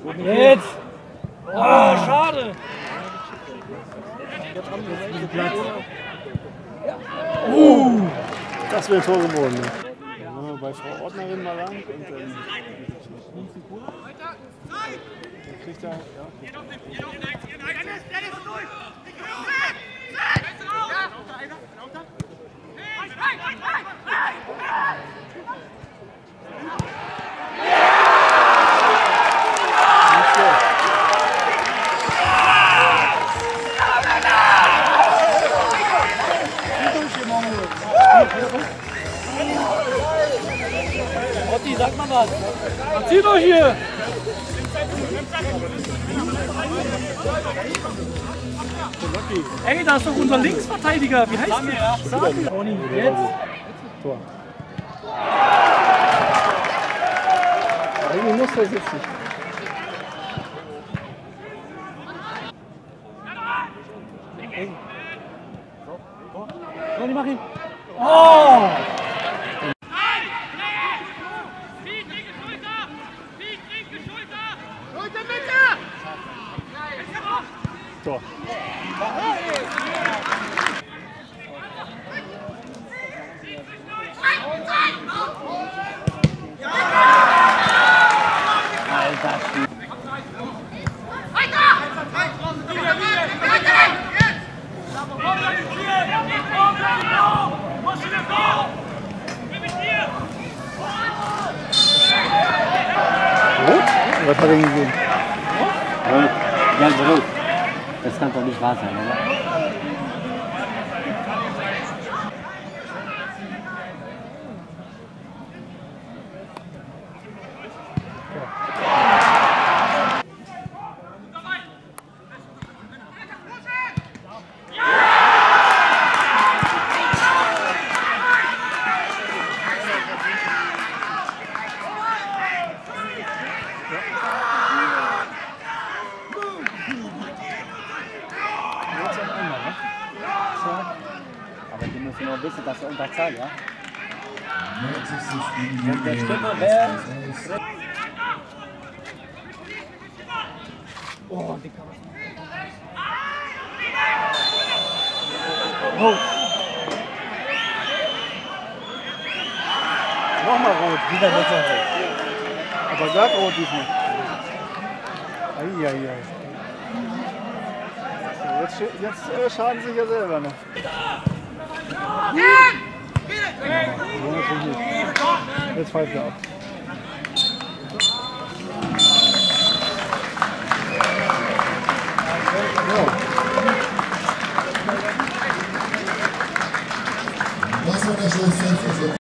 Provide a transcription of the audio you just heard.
Jetzt! Oh, schade! Das wäre ein Tor geworden. Ne? Dann haben wir bei Frau Ordnerin mal lang und dann kriegt er. Ja. Otti, sag mal was. Was zieht euch hier? Ey, da ist doch unser Linksverteidiger. Wie heißt der? Sami. Toni, jetzt. Tor. Irgendwie muss das jetzt nicht. Toni, mach ihn. Oh! Tor. Was hat er denn gesehen? Ja, rot. Das kann doch nicht wahr sein, oder? Aber die müssen nur wissen, dass sie Unterzahl, ja? Wenn der Stürmer wäre. Oh, die kann man. Oh. Nochmal rot. Wieder besser rot. Aber glatt rot diesmal. Eieiei. Jetzt schaden sich ja selber noch. Jetzt pfeift er ab. Das war der Schluss.